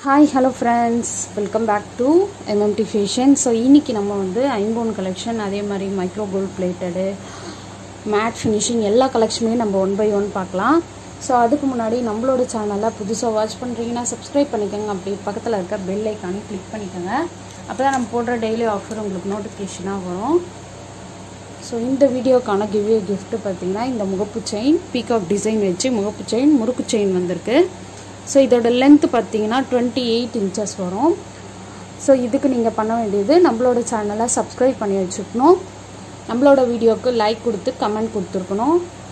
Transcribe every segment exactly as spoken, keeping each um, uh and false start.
Hi, hello friends, welcome back to M M T Fashion. So இன்னைக்கு நம்ம வந்து ஐம்பொன் கலெக்ஷன் அதே மாதிரி micro gold plated matte finishing எல்லா கலெக்ஷனுமே நம்ம ஒன் பை ஒன் பார்க்கலாம். ஸோ அதுக்கு முன்னாடி நம்மளோட சேனலை புதுசாக வாட்ச் பண்ணுறீங்கன்னா சப்ஸ்கிரைப் பண்ணிக்கோங்க. அப்படி பக்கத்தில் இருக்க பெல் ஐக்கானே கிளிக் பண்ணிக்கோங்க. அப்போ தான் நம்ம போடுற டெய்லி ஆஃபர் உங்களுக்கு நோட்டிஃபிகேஷனாக வரும். ஸோ இந்த வீடியோக்கான கிவ்வே கிஃப்ட்டு பார்த்திங்கன்னா இந்த முகப்பு செயின் பீகாக் டிசைன் வச்சு முகப்பு செயின் முறுக்கு செயின் வந்திருக்கு. ஸோ இதோட லென்த் பார்த்தீங்கன்னா டுவெண்ட்டி எயிட் இன்ச்சஸ் வரும். ஸோ இதுக்கு நீங்கள் பண்ண வேண்டியது நம்மளோட சேனலை சப்ஸ்கிரைப் பண்ணி வச்சுக்கணும், நம்மளோட வீடியோவுக்கு லைக் கொடுத்து கமெண்ட் கொடுத்துருக்கணும்.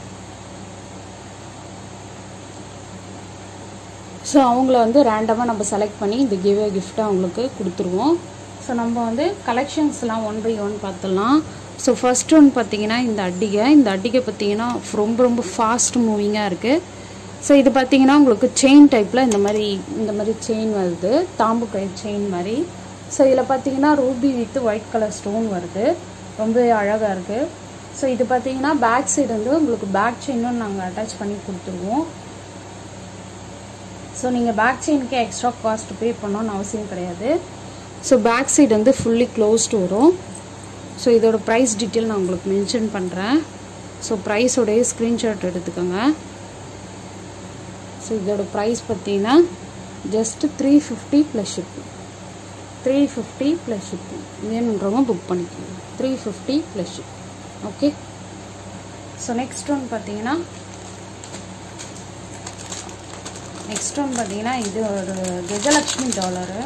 ஸோ அவங்கள வந்து ரேண்டமாக நம்ம செலக்ட் பண்ணி இந்த கிவ்வே கிஃப்ட்டை அவங்களுக்கு கொடுத்துருவோம். ஸோ நம்ம வந்து கலெக்ஷன்ஸ்லாம் ஒன் பை ஒன் பார்த்துடலாம். ஸோ ஃபர்ஸ்ட் ஒன் பார்த்தீங்கன்னா இந்த அட்டிகை இந்த அட்டிகை பார்த்தீங்கன்னா ரொம்ப ரொம்ப ஃபாஸ்ட் மூவிங்காக இருக்குது. ஸோ இது பார்த்தீங்கன்னா உங்களுக்கு செயின் டைப்பில் இந்த மாதிரி இந்த மாதிரி செயின் வருது, தாம்பு கை செயின் மாதிரி. ஸோ இதில் பார்த்தீங்கன்னா ruby with white colour stone வருது, ரொம்ப அழகாக இருக்குது. ஸோ இது பார்த்தீங்கன்னா பேக் சைடு வந்து உங்களுக்கு பேக் செயினும் நாங்கள் அட்டாச் பண்ணி கொடுத்துருவோம். ஸோ நீங்கள் பேக் செயினுக்கு எக்ஸ்ட்ரா காஸ்ட் பே பண்ணணும்னு அவசியம் கிடையாது. ஸோ பேக் சைடு வந்து ஃபுல்லி க்ளோஸ்டு வரும். ஸோ இதோட ப்ரைஸ் டீட்டெயில் நான் உங்களுக்கு மென்ஷன் பண்ணுறேன். ஸோ ப்ரைஸோடைய ஸ்க்ரீன்ஷாட் எடுத்துக்கோங்க. ஸோ இதோட ப்ரைஸ் பார்த்தீங்கன்னா just three fifty plus shipping three fifty plus shipping வேணுன்றவங்க புக் பண்ணிக்கோங்க. Three fifty plus shipping. Okay. So next one பார்த்தீங்கன்னா நெக்ஸ்ட் ஒன் பார்த்தீங்கன்னா இது ஒரு கஜலக்ஷ்மி டாலரு.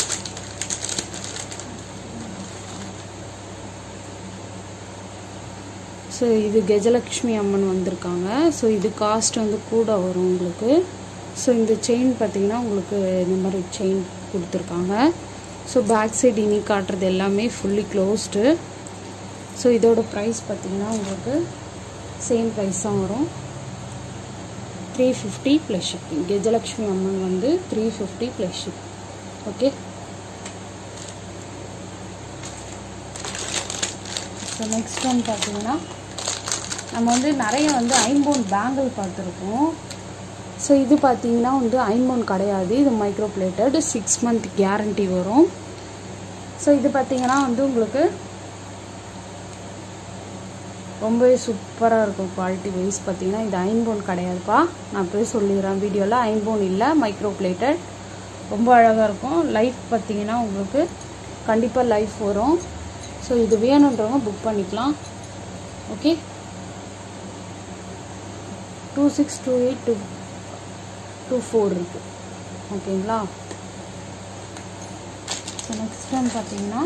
ஸோ இது கஜலக்ஷ்மி அம்மன் வந்திருக்காங்க. ஸோ இது காஸ்ட் வந்து கூட வரும் உங்களுக்கு. ஸோ இந்த செயின் பார்த்தீங்கன்னா உங்களுக்கு இந்த மாதிரி செயின் கொடுத்துருக்காங்க. ஸோ பேக் சைடு இனி காட்டுறது எல்லாமே ஃபுல்லி க்ளோஸ்டு. ஸோ இதோட ப்ரைஸ் பார்த்தீங்கன்னா உங்களுக்கு சேம் ப்ரைஸ் தான் வரும், three fifty plus shipping. Gajalakshmi Amman வந்து three fifty plus shipping. Okay. So next one பார்த்தீங்கன்னா நம்ம வந்து நிறைய வந்து ஐம்பொன் பேங்கிள் பார்த்துருக்கோம். ஸோ இது பார்த்தீங்கன்னா வந்து ஐம்பொன் கிடையாது, இது micro plated, six month guarantee வரும். ஸோ இது பார்த்தீங்கன்னா வந்து உங்களுக்கு ரொம்பவே சூப்பராக இருக்கும் குவாலிட்டி வைஸ். பார்த்தீங்கன்னா இது ஐம்பொன் கிடையாதுப்பா, நான் போய் சொல்லிடுறேன் வீடியோவில். ஐம்பொன் இல்லை, மைக்ரோ பிளேட்டட், ரொம்ப அழகாக இருக்கும். லைஃப் பார்த்தீங்கன்னா உங்களுக்கு கண்டிப்பாக லைஃப் வரும். ஸோ இது வேணுன்றவங்க புக் பண்ணிக்கலாம். Okay. Two six two eight two two four இருக்குது. ஓகேங்களா. ஸோ நெக்ஸ்ட் ஒன் பார்த்தீங்கன்னா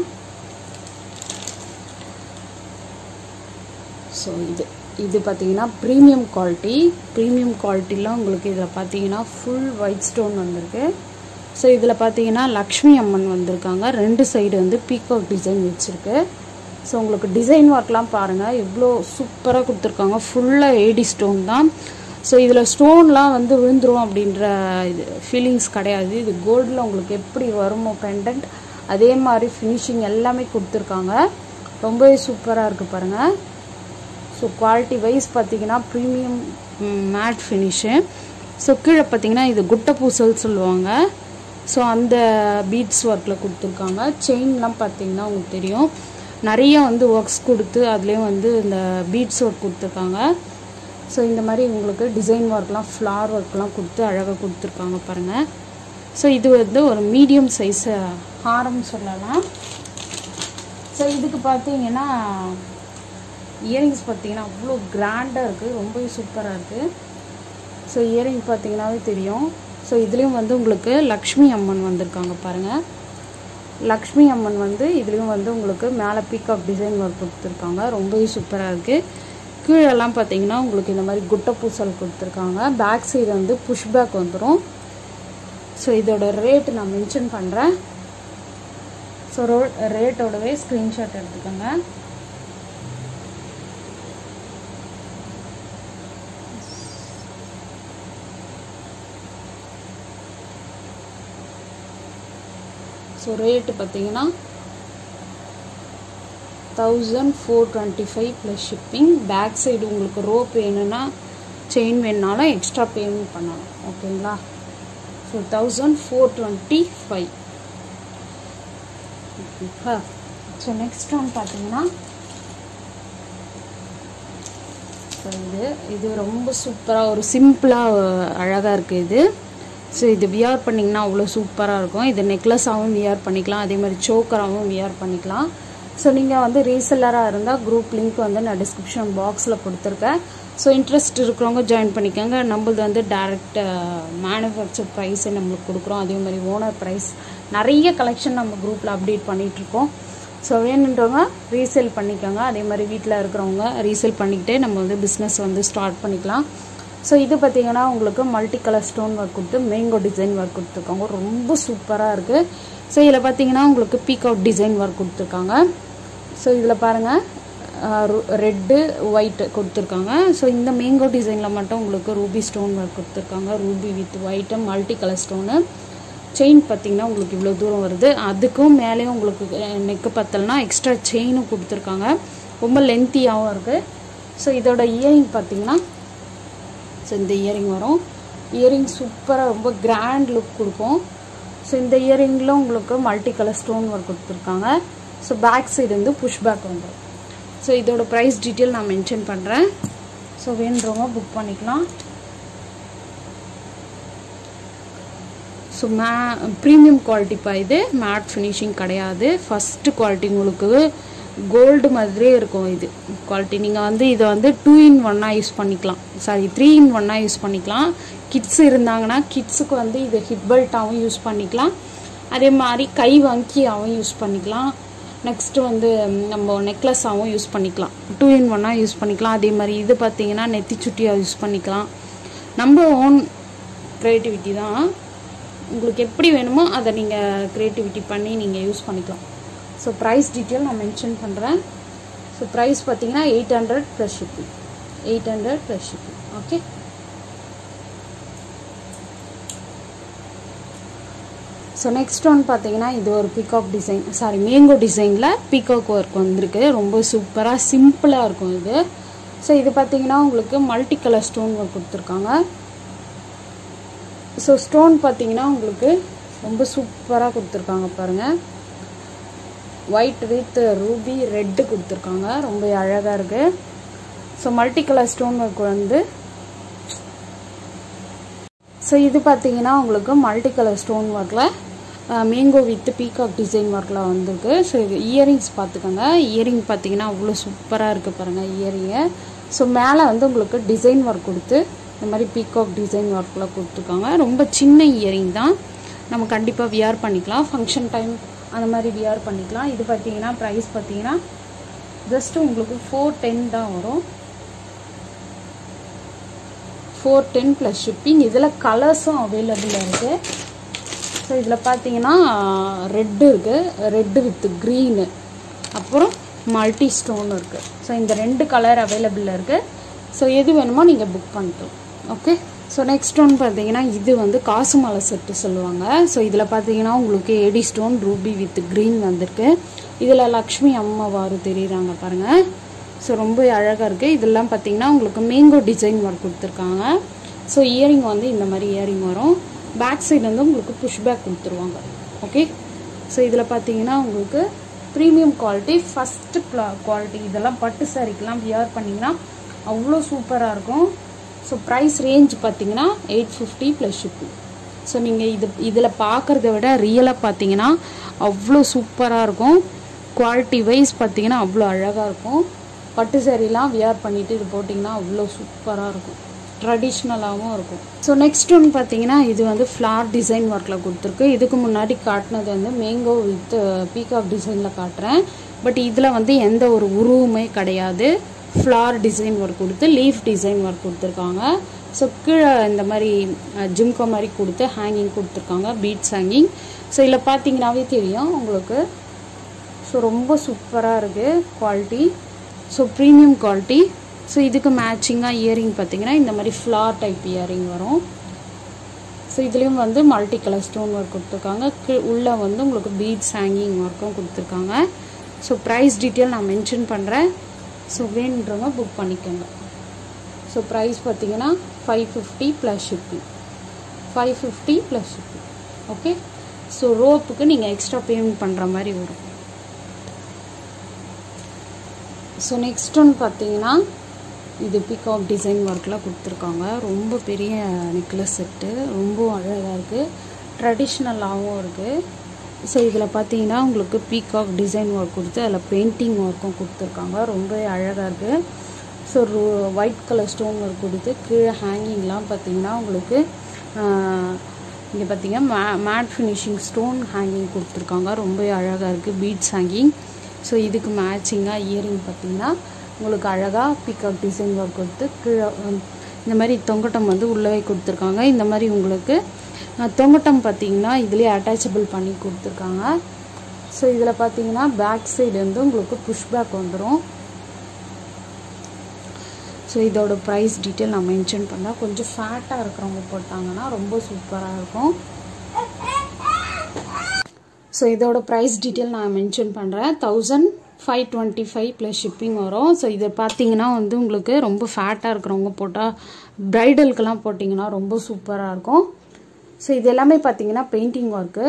ஸோ இது இது பார்த்தீங்கன்னா ப்ரீமியம் குவாலிட்டி ப்ரீமியம் குவாலிட்டிலாம் உங்களுக்கு இதில் பார்த்தீங்கன்னா ஃபுல் ஒயிட் ஸ்டோன் வந்திருக்கு. ஸோ இதில் பார்த்தீங்கன்னா லக்ஷ்மி அம்மன் வந்திருக்காங்க, ரெண்டு சைடு வந்து பீகாக் டிசைன் வச்சுருக்கு. ஸோ உங்களுக்கு டிசைன் ஒர்க்லாம் பாருங்கள் எவ்வளோ சூப்பராக கொடுத்துருக்காங்க, ஃபுல்லாக ஏடி ஸ்டோன் தான். ஸோ இதில் ஸ்டோன்லாம் வந்து விழுந்துரும் அப்படின்ற இது ஃபீலிங்ஸ் கிடையாது. இது கோல்டில் உங்களுக்கு எப்படி வருமோ பெண்டன்ட் அதே மாதிரி ஃபினிஷிங் எல்லாமே கொடுத்துருக்காங்க, ரொம்பவே சூப்பராக இருக்குது பாருங்கள். ஸோ குவாலிட்டி வைஸ் பார்த்தீங்கன்னா ப்ரீமியம் மேட் ஃபினிஷு. ஸோ கீழே பார்த்தீங்கன்னா இது குட்டை பூசல் சொல்லுவாங்க. ஸோ அந்த பீட்ஸ் ஒர்க்கில் கொடுத்துருக்காங்க. செயின்லாம் பார்த்தீங்கன்னா உங்களுக்கு தெரியும் நிறைய வந்து ஒர்க்ஸ் கொடுத்து அதுலேயும் வந்து இந்த பீட்ஸ் ஒர்க் கொடுத்துருக்காங்க. ஸோ இந்த மாதிரி உங்களுக்கு டிசைன் ஒர்க்லாம் ஃப்ளார் ஒர்க்லாம் கொடுத்து அழகாக கொடுத்துருக்காங்க பாருங்கள். ஸோ இது வந்து ஒரு மீடியம் சைஸ் ஹாரம் சொல்லலாம். ஸோ இதுக்கு பார்த்தீங்கன்னா இயரிங்ஸ் பார்த்தீங்கன்னா அவ்வளோ கிராண்டாக இருக்குது, ரொம்பவே சூப்பராக இருக்குது. ஸோ இயரிங் பார்த்தீங்கன்னாவே தெரியும். ஸோ இதுலேயும் வந்து உங்களுக்கு லக்ஷ்மி அம்மன் வந்திருக்காங்க பாருங்கள். லக்ஷ்மி அம்மன் வந்து இதுலேயும் வந்து உங்களுக்கு மேலே பீகாக் டிசைன் ஒர்க் கொடுத்துருக்காங்க, ரொம்பவே சூப்பராக இருக்குது. கீழெல்லாம் பார்த்தீங்கன்னா உங்களுக்கு இந்த மாதிரி குட்டை பூசல் கொடுத்துருக்காங்க. பேக் சைடு வந்து புஷ் பேக் வந்துடும். ஸோ இதோட ரேட்டு நான் மென்ஷன் பண்ணுறேன். ஸோ ரோ ரேட்டோடவே ஸ்க்ரீன்ஷாட் எடுத்துக்கோங்க. ஸோ ரேட்டு பார்த்தீங்கன்னா thousand four twenty five plus shipping. Back side உங்களுக்கு ரோப் வேணும்னா செயின் வேணுனாலும் எக்ஸ்ட்ரா பேமெண்ட் பண்ணலாம். ஓகேங்களா. So thousand four twenty five. So next one பார்த்தீங்கன்னா ஸோ இது இது ரொம்ப சூப்பராக ஒரு சிம்பிளாக அழகாக இருக்குது இது. ஸோ இது வியர் பண்ணிங்கன்னா அவ்வளோ சூப்பராக இருக்கும். இது நெக்லஸாகவும் வியர் பண்ணிக்கலாம், அதே மாதிரி சோக்கராகவும் வியர் பண்ணிக்கலாம். ஸோ நீங்கள் வந்து ரீசெல்லராக இருந்தால் குரூப் லிங்க் வந்து நான் டிஸ்கிரிப்ஷன் பாக்ஸில் கொடுத்துருக்கேன். ஸோ இன்ட்ரெஸ்ட் இருக்கிறவங்க ஜாயின் பண்ணிக்கோங்க. நம்மளது வந்து டேரெக்ட் மேனுஃபேக்சர் ப்ரைஸை நம்மளுக்கு கொடுக்குறோம், அதே மாதிரி ஓனர் ப்ரைஸ் நிறைய கலெக்ஷன் நம்ம குரூப்பில் அப்டேட் பண்ணிகிட்ருக்கோம். ஸோ வேணுன்றவங்க ரீசேல் பண்ணிக்கோங்க, அதே மாதிரி வீட்டில் இருக்கிறவங்க ரீசேல் பண்ணிக்கிட்டே நம்ம வந்து பிஸ்னஸ் வந்து ஸ்டார்ட் பண்ணிக்கலாம். ஸோ இது பார்த்திங்கன்னா உங்களுக்கு மல்டி கலர் ஸ்டோன் ஒர்க் கொடுத்து மேங்கோ டிசைன் ஒர்க் கொடுத்துருக்காங்க, ரொம்ப சூப்பராக இருக்குது. ஸோ இதில் பார்த்திங்கன்னா உங்களுக்கு பீகாக் டிசைன் ஒர்க் கொடுத்துருக்காங்க. ஸோ இதில் பாருங்கள் ரெட்டு ஒயிட்டு கொடுத்துருக்காங்க. ஸோ இந்த மேங்கோ டிசைனில் மட்டும் உங்களுக்கு ரூபி ஸ்டோன் ஒர்க் கொடுத்துருக்காங்க, ruby with white multi colour stone. Chain பார்த்திங்கன்னா உங்களுக்கு இவ்வளோ தூரம் வருது, அதுக்கும் மேலேயும் உங்களுக்கு நெக்கு பத்தலைனா எக்ஸ்ட்ரா செயினும் கொடுத்துருக்காங்க, ரொம்ப லென்த்தியாகவும் இருக்குது. ஸோ இதோட இயரிங் பார்த்திங்கன்னா ஸோ இந்த இயரிங் வரும். இயரிங் சூப்பராக ரொம்ப கிராண்ட் லுக் கொடுக்கும். ஸோ இந்த இயரிங்கில் உங்களுக்கு மல்டி கலர் ஸ்டோன் ஒர்க் கொடுத்துருக்காங்க. ஸோ பேக் சைடு வந்து புஷ் பேக் வந்துடும். ஸோ இதோட ப்ரைஸ் டீட்டெயில் நான் மென்ஷன் பண்ணுறேன். ஸோ வேணுறவங்க புக் பண்ணிக்கலாம். ஸோ மே ப்ரீமியம் குவாலிட்டிப்பா, இது மேட் ஃபினிஷிங் கிடையாது. ஃபஸ்ட்டு குவாலிட்டி உங்களுக்கு கோல்டு மாதிரியே இருக்கும் இது குவாலிட்டி. நீங்கள் வந்து இதை வந்து டூ இன் ஒன்னாக யூஸ் பண்ணிக்கலாம், சாரி த்ரீ இன் ஒன்னாக யூஸ் பண்ணிக்கலாம். கிட்ஸ் இருந்தாங்கன்னா கிட்ஸுக்கு வந்து இது ஹிப் பெல்ட்டாகவும் யூஸ் பண்ணிக்கலாம், அதே மாதிரி கை வங்கியாகவும் யூஸ் பண்ணிக்கலாம். நெக்ஸ்ட்டு வந்து நம்ம நெக்லஸாகவும் யூஸ் பண்ணிக்கலாம், டூ இன் ஒன்னாக யூஸ் பண்ணிக்கலாம். அதே மாதிரி இது பார்த்திங்கன்னா நெத்தி சுட்டியாக யூஸ் பண்ணிக்கலாம். நம்ம ஓன் க்ரியேட்டிவிட்டி தான், உங்களுக்கு எப்படி வேணுமோ அதை நீங்கள் க்ரியேட்டிவிட்டி பண்ணி நீங்கள் யூஸ் பண்ணிக்கலாம். ஸோ ப்ரைஸ் டீட்டெயில் நான் மென்ஷன் பண்ணுறேன். ஸோ ப்ரைஸ் பார்த்தீங்கன்னா eight hundred plus shipping, eight hundred plus shipping. Okay. So next one பார்த்தீங்கன்னா இது ஒரு பீகாக் டிசைன், சாரி மேங்கோ டிசைனில் பீகாக் ஒர்க் வந்திருக்கு, ரொம்ப சூப்பராக சிம்பிளாக இருக்கும் இது. ஸோ இது பார்த்தீங்கன்னா உங்களுக்கு மல்டி கலர் ஸ்டோன் ஒர்க் கொடுத்துருக்காங்க. ஸோ ஸ்டோன் பார்த்தீங்கன்னா உங்களுக்கு ரொம்ப சூப்பராக கொடுத்துருக்காங்க பாருங்கள், ஒயிட் வித் ரூபி ரெட்டு கொடுத்துருக்காங்க, ரொம்ப அழகாக இருக்குது. So multi colour stone work வந்து ஸோ இது பார்த்தீங்கன்னா உங்களுக்கு மல்டி கலர் ஸ்டோன் ஒர்க்கில் மேங்கோ வித் பீகாக் டிசைன் ஒர்க்கில் வந்திருக்கு. ஸோ இது இயரிங்ஸ் பார்த்துக்கோங்க, இயரிங் பார்த்தீங்கன்னா அவ்வளோ சூப்பராக இருக்குது பாருங்கள் இயரிங்கை. ஸோ மேலே வந்து உங்களுக்கு டிசைன் ஒர்க் கொடுத்து இந்த மாதிரி பீகாக் டிசைன் ஒர்க்கில் கொடுத்துருக்காங்க. ரொம்ப சின்ன இயரிங் தான், நம்ம கண்டிப்பாக வியர் பண்ணிக்கலாம், ஃபங்க்ஷன் டைம் அந்த மாதிரி வியர் பண்ணிக்கலாம். இது பார்த்தீங்கன்னா ப்ரைஸ் பார்த்தீங்கன்னா ஜஸ்ட்டு உங்களுக்கு ஃபோர் டென் தான் வரும், ஃபோர் டென் ப்ளஸ் ஷிப்பிங். இதில் கலர்ஸும் அவைலபிளாக இருக்குது. ஸோ இதில் பார்த்தீங்கன்னா ரெட்டு இருக்குது, ரெட்டு வித் க்ரீனு, அப்புறம் மல்டி ஸ்டோன் இருக்குது. ஸோ இந்த ரெண்டு கலர் அவைலபிளாக இருக்குது. ஸோ எது வேணுமோ நீங்கள் புக் பண்ணிக்கலாம். ஓகே. ஸோ நெக்ஸ்ட் ஒன் பார்த்தீங்கன்னா இது வந்து காசு மாலை செட்டு சொல்லுவாங்க. ஸோ இதில் பார்த்தீங்கன்னா உங்களுக்கு AD stone ruby with green வந்திருக்கு. இதில் லக்ஷ்மி அம்மாவாரு தெரியுறாங்க பாருங்கள். ஸோ ரொம்ப அழகாக இருக்குது. இதெல்லாம் பார்த்தீங்கன்னா உங்களுக்கு மேங்கோ டிசைன் ஒர்க் கொடுத்துருக்காங்க. ஸோ இயரிங் வந்து இந்த மாதிரி இயரிங் வரும், பேக் சைடு வந்து உங்களுக்கு புஷ் பேக் கொடுத்துருவாங்க. ஓகே. ஸோ இதில் பார்த்தீங்கன்னா உங்களுக்கு ப்ரீமியம் குவாலிட்டி, ஃபஸ்ட்டு குவாலிட்டி. இதெல்லாம் பட்டு சாரிக்கெலாம் வியர் பண்ணிங்கன்னா அவ்வளோ சூப்பராக இருக்கும். ஸோ ப்ரைஸ் ரேஞ்ச் பார்த்தீங்கன்னா eight fifty plus shipping. So நீங்கள் இது இதில் பார்க்குறத விட ரியலாக பார்த்தீங்கன்னா அவ்வளோ சூப்பராக இருக்கும். குவாலிட்டி வைஸ் பார்த்தீங்கன்னா அவ்வளோ அழகாக இருக்கும். பட்டு சாரிலாம் வியர் பண்ணிவிட்டு இது போட்டிங்கன்னா அவ்வளோ சூப்பராக இருக்கும், ட்ரெடிஷ்னலாகவும் இருக்கும். ஸோ நெக்ஸ்ட் ஒன்று பார்த்தீங்கன்னா இது வந்து ஃப்ளார் டிசைன் ஒர்க்கில் கொடுத்துருக்கு. இதுக்கு முன்னாடி காட்டினது வந்து மேங்கோ வித் பீகாக் டிசைனில் காட்டுறேன். பட் இதில் வந்து எந்த ஒரு உருவமே கிடையாது, ஃப்ளார் டிசைன் ஒர்க் கொடுத்து லீஃப் டிசைன் ஒர்க் கொடுத்துருக்காங்க. ஸோ கீழே இந்த மாதிரி ஜிம்கோ மாதிரி கொடுத்து ஹேங்கிங் கொடுத்துருக்காங்க, பீட்ஸ் ஹேங்கிங். ஸோ இதில் பார்த்தீங்கன்னாவே தெரியும் உங்களுக்கு. ஸோ ரொம்ப சூப்பராக இருக்குது quality, so premium quality. So இதுக்கு மேட்சிங்காக இயரிங் பார்த்தீங்கன்னா இந்த மாதிரி ஃப்ளார் டைப் இயரிங் வரும். ஸோ இதுலேயும் வந்து மல்டி கலர் ஸ்டோன் ஒர்க் கொடுத்துருக்காங்க, உள்ளே வந்து உங்களுக்கு பீட்ஸ் ஹேங்கிங் ஒர்க்கும் கொடுத்துருக்காங்க. ஸோ ப்ரைஸ் டீட்டெயில் நான் மென்ஷன் பண்ணுறேன். ஸோ வேணுன்றவங்க புக் பண்ணிக்கோங்க. ஸோ ப்ரைஸ் பார்த்தீங்கன்னா five fifty plus shipping. Five fifty plus shipping. Okay, so ரோப்புக்கு நீங்கள் எக்ஸ்ட்ரா பேமெண்ட் பண்ணுற மாதிரி வரும். ஸோ நெக்ஸ்ட் ஒன்று பார்த்தீங்கன்னா இது பீகாக் டிசைன் ஒர்க்கில் கொடுத்துருக்காங்க. ரொம்ப பெரிய நெக்லஸ் செட்டு, ரொம்ப அழகாக இருக்குது, ட்ரெடிஷ்னலாகவும் இருக்குது. ஸோ இதில் பார்த்தீங்கன்னா உங்களுக்கு பீகாக் டிசைன் ஒர்க் கொடுத்து அதில் பெயிண்டிங் ஒர்க்கும் கொடுத்துருக்காங்க. ரொம்ப அழகாக இருக்குது. So white colour stone work கொடுத்து கீழே ஹேங்கிங்லாம் பார்த்தீங்கன்னா உங்களுக்கு இங்கே பார்த்தீங்கன்னா மே மேட் ஃபினிஷிங் ஸ்டோன் ஹேங்கிங் கொடுத்துருக்காங்க. ரொம்ப அழகாக இருக்குது, பீட்ஸ் ஹேங்கிங். ஸோ இதுக்கு மேட்சிங்காக இயரிங் பார்த்தீங்கன்னா உங்களுக்கு அழகாக பீகாக் டிசைன் ஒர்க் கொடுத்து கீழே இந்த மாதிரி தொங்கட்டம் வந்து உள்ளவே கொடுத்துருக்காங்க. இந்த மாதிரி உங்களுக்கு தொங்கட்டம் பார்த்தீங்கன்னா இதுலேயே அட்டாச்சபிள் பண்ணி கொடுத்துருக்காங்க. ஸோ இதில் பார்த்தீங்கன்னா பேக் சைடு வந்து உங்களுக்கு புஷ் பேக் வந்துடும். ஸோ இதோட ப்ரைஸ் டீட்டெயில் நான் மென்ஷன் பண்ணேன். கொஞ்சம் ஃபேட்டாக இருக்கிறவங்க போட்டாங்கன்னா ரொம்ப சூப்பராக இருக்கும். ஸோ இதோட ப்ரைஸ் டீட்டெயில் நான் மென்ஷன் பண்ணுறேன். Thousand five twenty five plus shipping வரும். ஸோ இதை பார்த்தீங்கன்னா வந்து உங்களுக்கு ரொம்ப ஃபேட்டாக இருக்கிறவங்க போட்டால் ப்ரைடலுக்கெல்லாம் போட்டிங்கன்னா ரொம்ப சூப்பராக இருக்கும். ஸோ இது எல்லாமே பார்த்தீங்கன்னா பெயிண்டிங் ஒர்க்கு.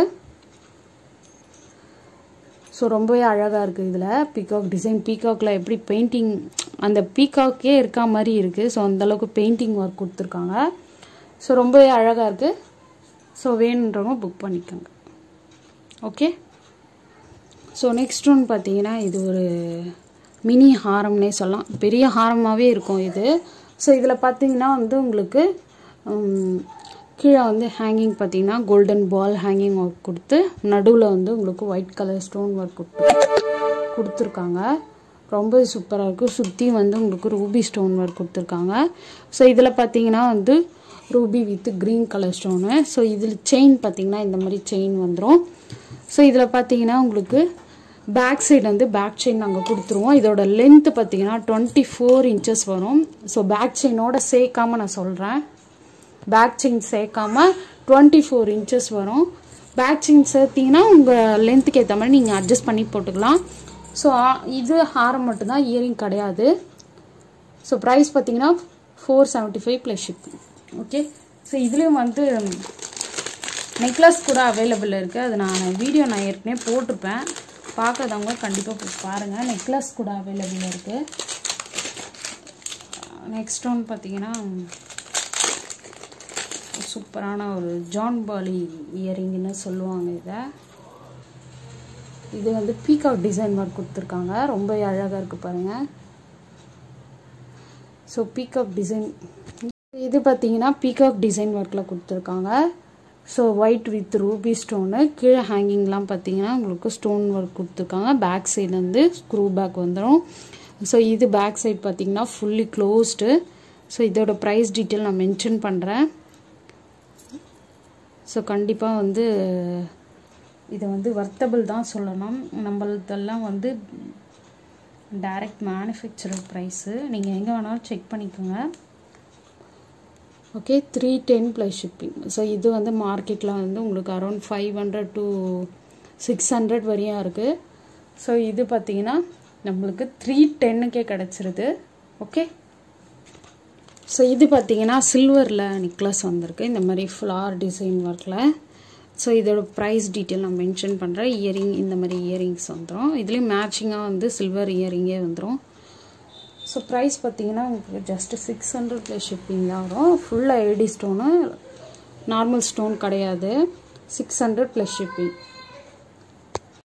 ஸோ ரொம்பவே அழகாக இருக்குது. இதில் பீகாக் டிசைன், பீகாக்கில் எப்படி பெயிண்டிங் அந்த பீகாக்கே இருக்கா மாதிரி இருக்குது. ஸோ அந்தளவுக்கு பெயிண்டிங் ஒர்க் கொடுத்துருக்காங்க. ஸோ ரொம்பவே அழகாக இருக்குது. ஸோ வேணுன்றவங்க புக் பண்ணிக்கோங்க. ஓகே, ஸோ நெக்ஸ்ட் ஒன்று பார்த்தீங்கன்னா இது ஒரு மினி ஹாரம்னே சொல்லலாம், பெரிய ஹாரமாகவே இருக்கும் இது. ஸோ இதில் பார்த்தீங்கன்னா வந்து உங்களுக்கு கீழே வந்து ஹேங்கிங் பார்த்தீங்கன்னா கோல்டன் பால் ஹேங்கிங் ஒர்க் கொடுத்து நடுவில் வந்து உங்களுக்கு ஒயிட் கலர் ஸ்டோன் ஒர்க் கொடுத்து கொடுத்துருக்காங்க. ரொம்ப சூப்பராக இருக்குது. சுற்றி வந்து உங்களுக்கு ரூபி ஸ்டோன் ஒர்க் கொடுத்துருக்காங்க. ஸோ இதில் பார்த்தீங்கன்னா வந்து ruby with green colour stone. So இதில் செயின் பார்த்தீங்கன்னா இந்த மாதிரி செயின் வந்துடும். ஸோ இதில் பார்த்தீங்கன்னா உங்களுக்கு பேக் சைடு வந்து பேக் செயின் நாங்கள் கொடுத்துருவோம். இதோட லென்த்து பார்த்தீங்கன்னா டுவெண்ட்டி ஃபோர் இன்ச்சஸ் வரும். ஸோ பேக் செயினோட சேர்க்காமல் நான் சொல்கிறேன், பேக் செயின் சேர்க்காம டுவெண்ட்டி ஃபோர் இன்ச்சஸ் வரும். பேக் செயின் சேர்த்திங்கன்னா உங்கள் லென்த்துக்கு ஏற்ற மாதிரி நீங்கள் அட்ஜஸ்ட் பண்ணி போட்டுக்கலாம். ஸோ இது ஹாரம் மட்டும்தான், இயரிங் கிடையாது. ஸோ ப்ரைஸ் பார்த்தீங்கன்னா four seventy five plus shipping. Okay, so இதுலேயும் வந்து நெக்லஸ் கூட அவைலபிள் இருக்குது. அது நான் வீடியோ நான் ஏற்கனவே போட்டிருப்பேன், பார்க்காதவங்க கண்டிப்பாக போய் பாருங்கள். நெக்லஸ் கூட அவைலபிள் இருக்குது. நெக்ஸ்ட் ஒன் பார்த்தீங்கன்னா சூப்பரான ஒரு ஜான் பாலி இயரிங்னு சொல்லுவாங்க. இதை இது வந்து பீகாக் டிசைன் ஒர்க் கொடுத்துருக்காங்க. ரொம்ப அழகாக இருக்குது பாருங்கள். ஸோ பீகாக் டிசைன் இது பார்த்தீங்கன்னா பீகாக் டிசைன் ஒர்க்கில் கொடுத்துருக்காங்க. So white with ruby stone. கீழே ஹேங்கிங்லாம் பார்த்தீங்கன்னா உங்களுக்கு ஸ்டோன் ஒர்க் கொடுத்துருக்காங்க. பேக் சைடு வந்து ஸ்க்ரூ பேக் வந்துடும். ஸோ இது பேக் சைடு பார்த்தீங்கன்னா ஃபுல்லி க்ளோஸ்டு. ஸோ இதோட ப்ரைஸ் டீட்டெயில் நான் மென்ஷன் பண்ணுறேன். ஸோ கண்டிப்பாக வந்து இதை வந்து வர்த்தபிள் தான் சொல்லணும். நம்மளதெல்லாம் வந்து டைரக்ட் மேனுஃபேக்சரர் ப்ரைஸு, நீங்கள் எங்கே வேணாலும் செக் பண்ணிக்கோங்க. Okay, three ten plus shipping. So இது வந்து மார்க்கெட்டில் வந்து உங்களுக்கு around five hundred to six hundred வரையும் இருக்குது. ஸோ இது பார்த்தீங்கன்னா நம்மளுக்கு த்ரீ டென்னுக்கே கிடச்சிருது. ஓகே, ஸோ இது பார்த்தீங்கன்னா சில்வரில் நெக்லஸ் வந்திருக்கு இந்த மாதிரி ஃப்ளார் டிசைன் ஒர்க்கில். ஸோ இதோட ப்ரைஸ் டீட்டெயில் நான் மென்ஷன் பண்ணுறேன். இயரிங் இந்த மாதிரி இயரிங்ஸ் வந்துடும். இதுலேயும் மேட்சிங்காக வந்து சில்வர் இயரிங்கே வந்துடும். ஸோ ப்ரைஸ் பார்த்தீங்கன்னா உங்களுக்கு just six hundred plus shipping தான் வரும். ஃபுல்லாக ஐடி ஸ்டோனு, நார்மல் ஸ்டோன் கிடையாது. Six hundred plus shipping.